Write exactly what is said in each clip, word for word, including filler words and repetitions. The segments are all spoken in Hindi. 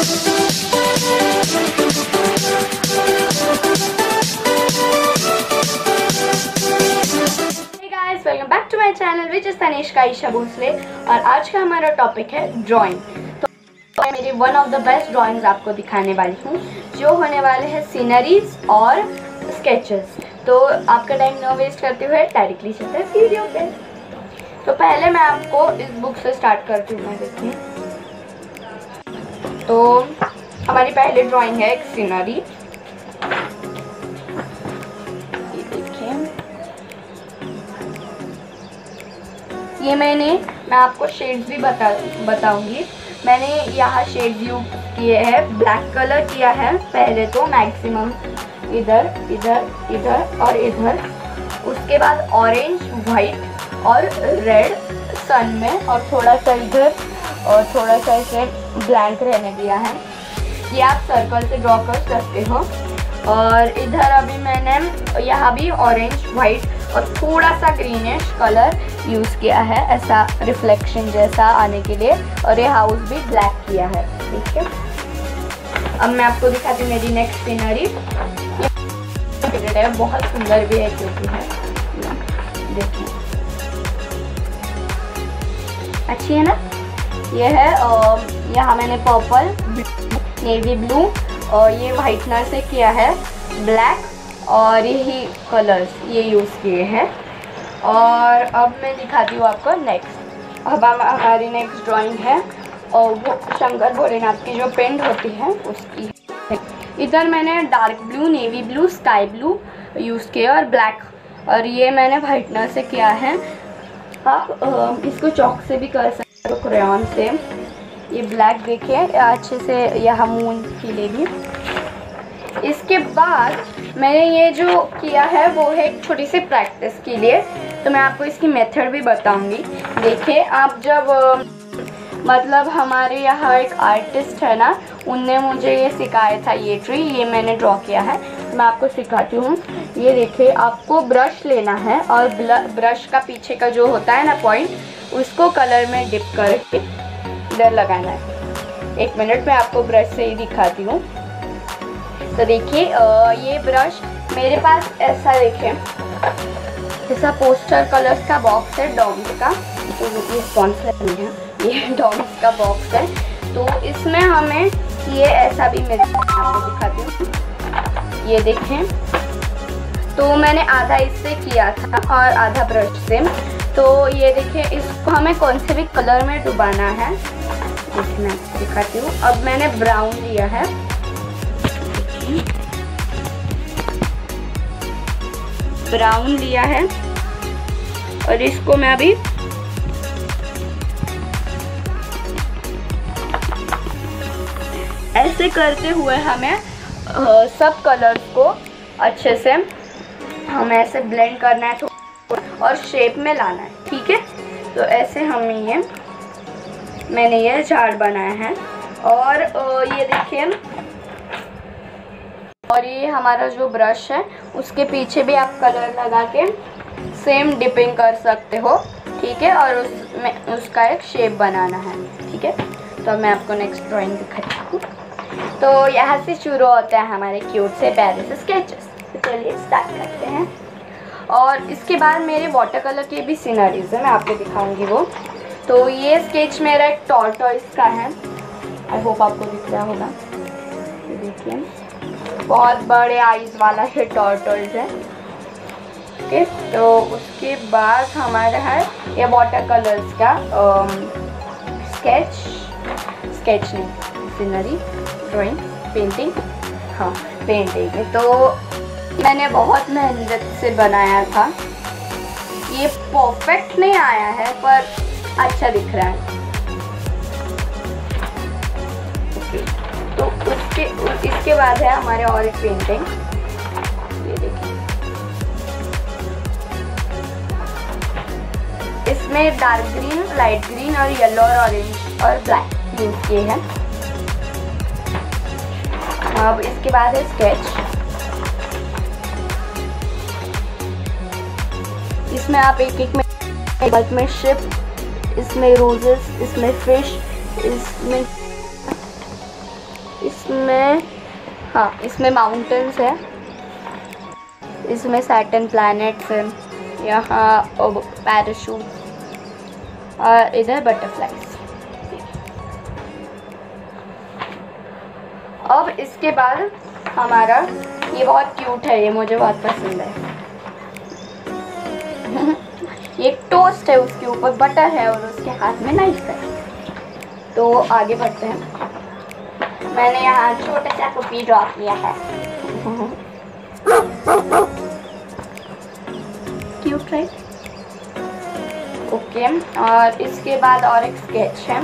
Welcome back to my channel which is Tanishka Isha Bhosle. और आज का हमारा टॉपिक है ड्राइंग। तो मेरी one of the best drawings आपको दिखाने वाली हूँ, जो होने वाले हैं सीनरीज और स्केचेस। तो आपका टाइम न वेस्ट करते हुए डायरेक्टली चलते हैं वीडियो पे। तो पहले मैं आपको इस बुक से स्टार्ट करती हूँ। मैं देखिए, तो हमारी पहली ड्राइंग है एक सीनरी। ये देखिए, ये मैंने मैं आपको शेड्स भी बता बताऊंगी। मैंने यहाँ शेड यूज किए हैं, ब्लैक कलर किया है पहले तो मैक्सिमम, इधर इधर इधर और इधर। उसके बाद ऑरेंज, वाइट और रेड सन में, और थोड़ा सा इधर और थोड़ा सा इसे ब्लैंक रहने दिया है। ये आप सर्कल से ड्रॉ कर सकते हो। और इधर अभी मैंने यहाँ भी ऑरेंज, वाइट और थोड़ा सा ग्रीनिश कलर यूज़ किया है, ऐसा रिफ्लेक्शन जैसा आने के लिए। और ये हाउस भी ब्लैक किया है, ठीक है। अब मैं आपको दिखाती हूँ मेरी नेक्स्ट सीनरी। ये बहुत सुंदर भी है क्योंकि है, देखिए अच्छी है ना। ये है यहाँ मैंने पर्पल, नेवी ब्लू और ये वाइटनर से किया है, ब्लैक और यही कलर्स ये यूज़ किए हैं। और अब मैं दिखाती हूँ आपको नेक्स्ट। अब हम हमारी नेक्स्ट ड्राइंग है और वो शंकर भोलेनाथ की जो पेंट होती है उसकी। इधर मैंने dark blue, navy blue, sky blue use किया और ब्लैक, और ये मैंने वाइटनर से किया है। आप इसको चॉक से भी कर सकते हो, क्रेयॉन से। ये ब्लैक देखिए अच्छे से, यहाँ मून की लेगी। इसके बाद मैंने ये जो किया है वो है एक छोटी सी प्रैक्टिस के लिए, तो मैं आपको इसकी मेथड भी बताऊंगी। देखिए, आप जब मतलब हमारे यहाँ एक आर्टिस्ट है ना, उनने मुझे ये सिखाया था, ये ट्री ये मैंने ड्रॉ किया है। मैं आपको सिखाती हूँ। ये देखिए, आपको ब्रश लेना है और ब्रश का पीछे का जो होता है ना पॉइंट, उसको कलर में डिप करके इधर लगाना है। एक मिनट में आपको ब्रश से ही दिखाती हूँ। तो देखिए, ये ब्रश मेरे पास ऐसा देखिए, जैसा पोस्टर कलर्स का बॉक्स है डॉम्स का, तो ये स्पॉन्सर नहीं है, ये डॉम्स का बॉक्स है। तो इसमें हमें ये ऐसा भी मिलता है, आपको दिखाती हूँ। ये देखें, तो मैंने आधा इससे किया था और आधा ब्रश से। तो ये देखिए, इसको हमें कौन से भी कलर में डुबाना है, देखिए मैं दिखाती हूँ। अब मैंने ब्राउन लिया है, ब्राउन लिया है और इसको मैं अभी ऐसे करते हुए हमें आ, सब कलर्स को अच्छे से हमें ऐसे ब्लेंड करना है और शेप में लाना है, ठीक है। तो ऐसे हमें ये मैंने ये झाड़ बनाया है। और आ, ये देखिए, और ये हमारा जो ब्रश है उसके पीछे भी आप कलर लगा के सेम डिपिंग कर सकते हो, ठीक है। और उसमें उसका एक शेप बनाना है, ठीक है। तो मैं आपको नेक्स्ट ड्राइंग दिखाती हूँ। तो यहाँ से शुरू होता है हमारे क्यूट से प्यारे से स्केचेस। तो चलिए स्टार्ट करते हैं। और इसके बाद मेरे वाटर कलर के भी सीनरीज है, मैं आपको दिखाऊंगी वो। तो ये स्केच मेरा एक टॉर्टोइस का है, आई होप आपको दिख रहा होगा। ये देखिए, बहुत बड़े आईज वाला ये टॉर्टोइस है, ओके। तो उसके बाद हमारा है ये वाटर कलर्स का स्केच स्केच नहीं सीनरी ड्राइंग पेंटिंग, हाँ पेंटिंग। तो मैंने बहुत मेहनत से बनाया था। ये परफेक्ट नहीं आया है पर अच्छा दिख रहा है, ओके। तो उसके इसके बाद है हमारे और एक पेंटिंग, ये देखिए। इसमें डार्क ग्रीन, लाइट ग्रीन और येलो और ऑरेंज और ब्लैक यूज किए हैं। अब इसके बाद है स्केच। इसमें आप एक एक में बल्क में शिप, इसमें रोजेस, इसमें फिश, इसमें इसमें हाँ इसमें माउंटेन्स है, इसमें सैटर्न प्लैनेट्स है, यहाँ पैराशूट और इधर बटरफ्लाइज। अब इसके बाद हमारा ये बहुत क्यूट है, ये मुझे बहुत पसंद है। ये एक टोस्ट है, उसके ऊपर बटर है और उसके हाथ में नाइफ है। तो आगे बढ़ते हैं। मैंने यहाँ छोटा सा पपी ड्रॉ किया है। Cute right? ओके, और इसके बाद और एक स्केच है।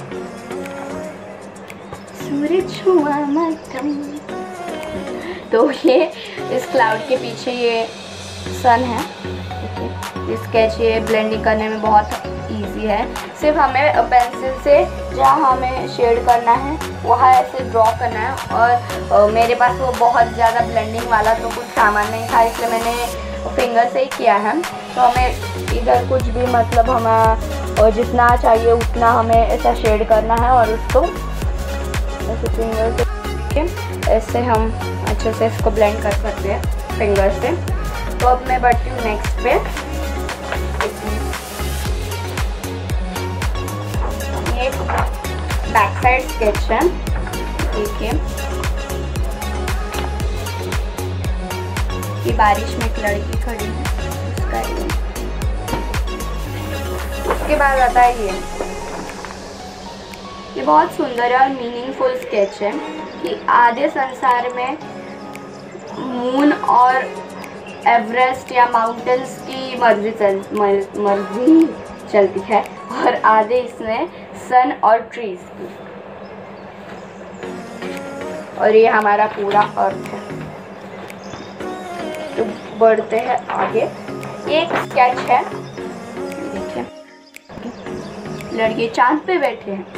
सूरज हुआ मध्यम, तो ये इस क्लाउड के पीछे ये सन है। ओके, स्केच ये ब्लेंडिंग करने में बहुत इजी है। सिर्फ हमें पेंसिल से जहाँ हमें शेड करना है वहाँ ऐसे ड्रॉ करना है। और मेरे पास वो बहुत ज़्यादा ब्लेंडिंग वाला तो कुछ सामान नहीं था, इसलिए मैंने फिंगर से ही किया है। तो हमें इधर कुछ भी मतलब हमें जितना चाहिए उतना हमें ऐसा शेड करना है और उसको ऐसे फिंगर से ऐसे हम अच्छे से इसको ब्लेंड कर सकते हैं फिंगर से। तो अब मैं बढ़ती हूँ नेक्स्ट पे। ये बैक साइड स्केच है, देखिए ये बारिश में एक लड़की खड़ी है, उसका ये। उसके बाद आता है ये ये बहुत सुंदर और मीनिंगफुल स्केच है कि आधे संसार में मून और एवरेस्ट या माउंटेन्स की मर्जी चल मर्जी चलती है और आधे इसमें सन और ट्रीज की। और ये हमारा पूरा अर्थ है। तो बढ़ते हैं आगे। एक स्केच है, देखिए लड़के चांद पे बैठे हैं।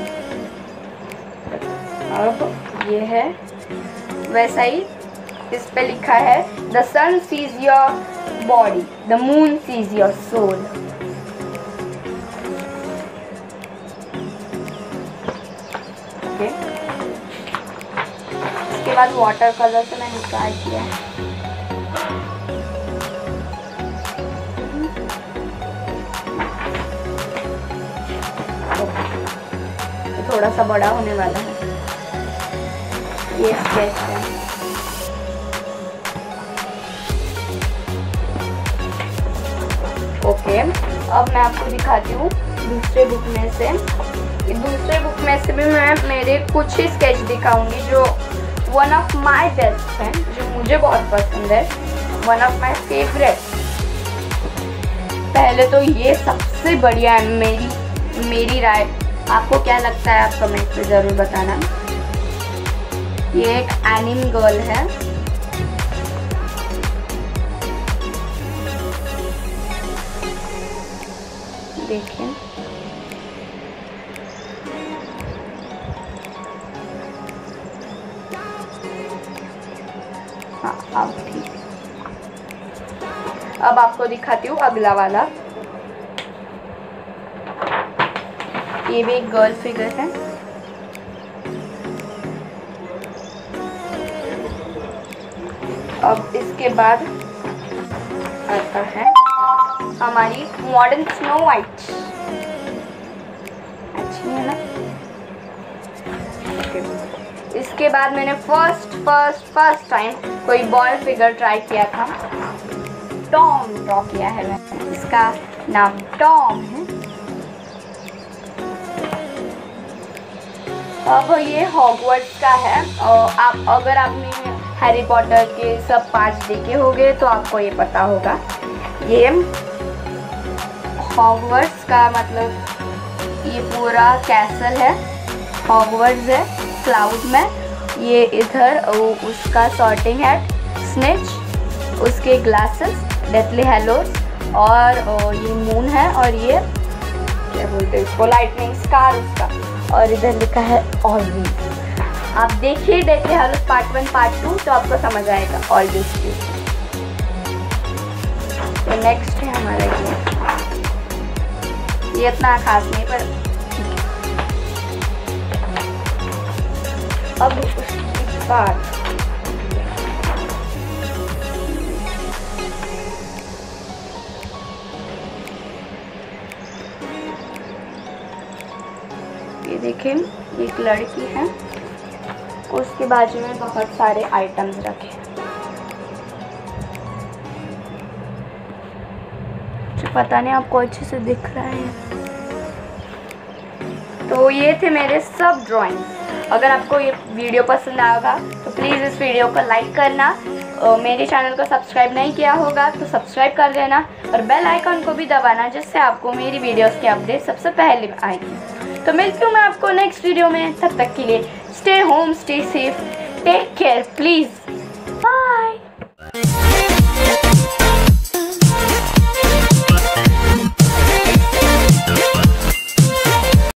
अब ये है वैसा ही, इस पे लिखा है the sun sees your body, the moon sees your soul. Okay, इसके बाद वाटर कलर से मैंने ट्राई किया है। थोड़ा सा बड़ा होने वाला है। ये स्केच है। ओके, अब मैं आपको दिखाती हूँ दूसरे बुक में से। दूसरे बुक में से भी मैं मेरे कुछ ही स्केच दिखाऊंगी जो वन ऑफ माय बेस्ट हैं, जो मुझे बहुत पसंद है, वन ऑफ माय फेवरेट। पहले तो ये सबसे बढ़िया है मेरी मेरी राय। आपको क्या लगता है आप कमेंट पे ज़रूर बताना। ये एक एनिम गर्ल है। देखिए हाँ अब ठीक। अब आपको दिखाती हूँ अगला वाला। ये भी एक गर्ल फिगर है। अब इसके बाद आता है हमारी मॉडर्न स्नो वाइट। अच्छी है ना? इसके बाद मैंने फर्स्ट फर्स्ट फर्स्ट टाइम कोई बॉय फिगर ट्राई किया था। टॉम ड्रॉ किया है मैंने, इसका नाम टॉम है। अब ये हॉगवर्ट्स का है। और आप अगर आपने हैरी पॉटर के सब पांच देखे होंगे तो आपको ये पता होगा। ये हॉगवर्ट्स का मतलब ये पूरा कैसल है, हॉगवर्ट्स है क्लाउड में। ये इधर उसका सॉर्टिंग हैट, स्निच, उसके ग्लासेस, डेथली हैलोस और ये मून है और ये क्या बोलते हैं इसको, लाइटनिंग स्टार उसका। और इधर लिखा है ऑलवेज। आप देखिए Deathly Hallows part one part two तो आपको समझ आएगा ऑलवेज की। तो नेक्स्ट है हमारा ये ये इतना खास नहीं पर अब उसके बाद ये देखें, एक लड़की है, उसके बाजू में बहुत सारे आइटम्स रखे हैं। पता नहीं आपको अच्छे से दिख रहा है। तो ये थे मेरे सब ड्राइंग्स। अगर आपको ये वीडियो पसंद आएगा तो प्लीज़ इस वीडियो को लाइक करना, और मेरे चैनल को सब्सक्राइब नहीं किया होगा तो सब्सक्राइब कर देना, और बेल आइकन को भी दबाना, जिससे आपको मेरी वीडियोस की अपडेट सबसे पहले आएगी। तो मिलती हूँ मैं आपको नेक्स्ट वीडियो में। तब तक के लिए stay home, stay safe, take care please.